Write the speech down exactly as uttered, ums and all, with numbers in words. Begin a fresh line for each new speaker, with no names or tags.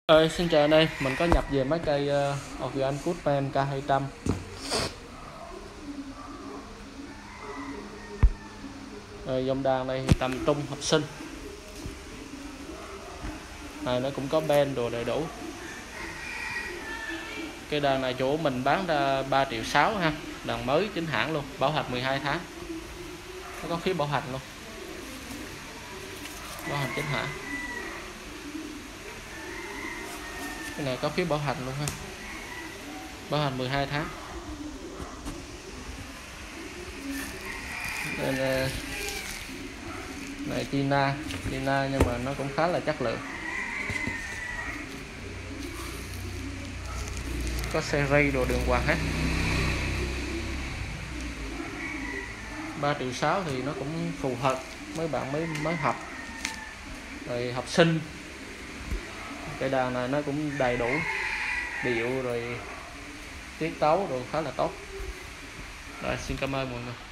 Ơi, xin chào anh em, mình có nhập về mấy cây uh, Organ Goodman K hai trăm. Rồi dòng đàn này thì tầm trung học sinh. Này nó cũng có band đồ đầy đủ. Cái đàn này chỗ mình bán ra ba triệu sáu ha, đàn mới chính hãng luôn, bảo hành mười hai tháng. Nó có phí bảo hành luôn. Bảo hành chính hãng. Cái này có phí bảo hành luôn ha. Bảo hành mười hai tháng. Nên này China, China nhưng mà nó cũng khá là chất lượng. Có series đồ đường hoàng hết. ba triệu sáu thì nó cũng phù hợp mấy bạn mới mới học rồi học sinh. Cái đàn này nó cũng đầy đủ điệu rồi tiết tấu rồi khá là tốt. Rồi xin cảm ơn mọi người.